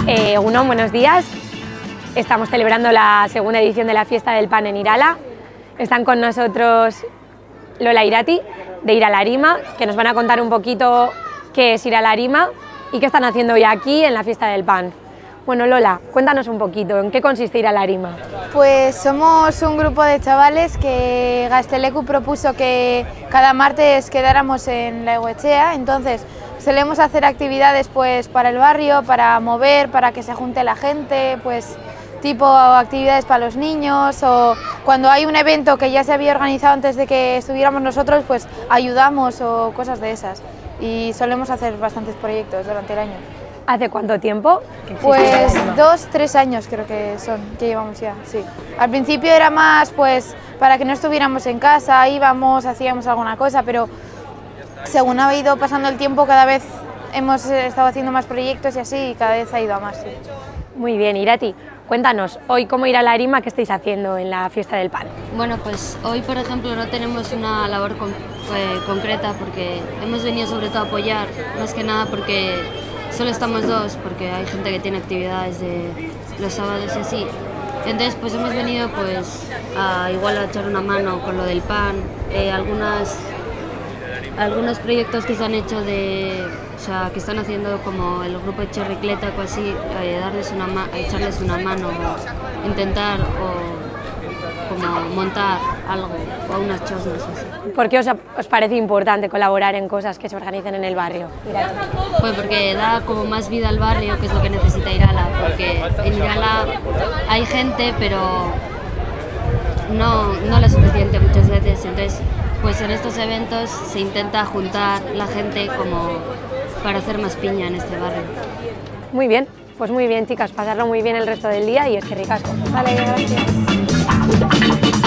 Egunon, buenos días. Estamos celebrando la segunda edición de la Fiesta del Pan en Irala. Están con nosotros Lola Irati, de Irala Arima, que nos van a contar un poquito qué es Irala Arima y qué están haciendo hoy aquí en la Fiesta del Pan. Bueno, Lola, cuéntanos un poquito, ¿en qué consiste Irala Arima? Pues somos un grupo de chavales que Gazteleku propuso que cada martes quedáramos en la Egoetxea, entonces solemos hacer actividades pues para el barrio, para mover, para que se junte la gente, pues tipo actividades para los niños, o cuando hay un evento que ya se había organizado antes de que estuviéramos nosotros, pues ayudamos o cosas de esas. Y solemos hacer bastantes proyectos durante el año. ¿Hace cuánto tiempo? Pues 2-3 años creo que llevamos ya, sí. Al principio era más pues para que no estuviéramos en casa, íbamos, hacíamos alguna cosa, pero según ha ido pasando el tiempo cada vez hemos estado haciendo más proyectos y así, y cada vez ha ido a más, sí. Muy bien, Irati, cuéntanos, hoy cómo Irala Arima, ¿qué estáis haciendo en la Fiesta del Pan? Bueno, pues hoy, por ejemplo, no tenemos una labor concreta porque hemos venido sobre todo a apoyar, más que nada porque solo estamos dos, porque hay gente que tiene actividades de los sábados y así. Entonces, pues hemos venido pues igual a echar una mano con lo del pan, algunos proyectos que se han hecho que están haciendo como el grupo de Chorricleta o así, echarles una mano, intentar como montar algo o unas chosnas así. ¿Por qué os parece importante colaborar en cosas que se organicen en el barrio? Pues porque da como más vida al barrio, que es lo que necesita Irala, porque en Irala hay gente, pero no la suficiente muchas veces, entonces pues en estos eventos se intenta juntar la gente como para hacer más piña en este barrio. Muy bien, pues muy bien, chicas, pasarlo muy bien el resto del día y es que ricasco. Vale, gracias.